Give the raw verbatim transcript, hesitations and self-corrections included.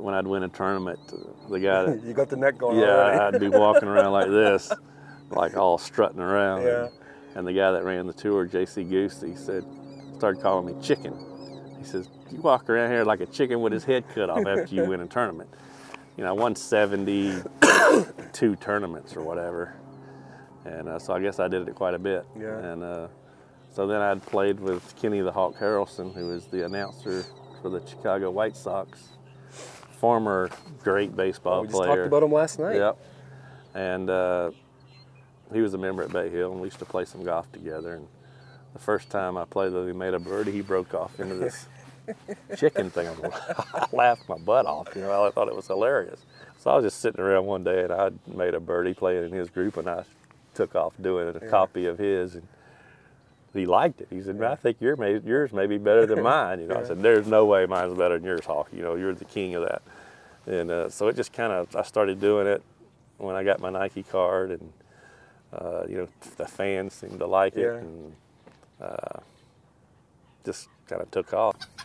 when I'd win a tournament, the guy that, you got the neck going yeah, already. I'd be walking around like this, like all strutting around. Yeah. And, and the guy that ran the tour, J C Goosey, said, started calling me chicken. He says, you walk around here like a chicken with his head cut off after you win a tournament. You know, I won seventy-two tournaments or whatever. And uh, so I guess I did it quite a bit. Yeah. And uh, so then I'd played with Kenny the Hawk Harrelson, who was the announcer for the Chicago White Sox. Former great baseball oh, we just player. talked about him last night. Yep. And uh, he was a member at Bay Hill, and we used to play some golf together. And the first time I played with him, he made a birdie, he broke off into this chicken thing. I laughed my butt off, you know, I thought it was hilarious. So I was just sitting around one day, and I made a birdie playing in his group, and I took off doing a yeah. copy of his, and he liked it. He said, I think your may, yours may be better than mine. You know, yeah. I said, there's no way mine's better than yours, Hawk. You know, you're the king of that. And uh, so it just kind of, I started doing it when I got my Nike card, and, uh, you know, the fans seemed to like it, yeah. and uh, just kind of took off.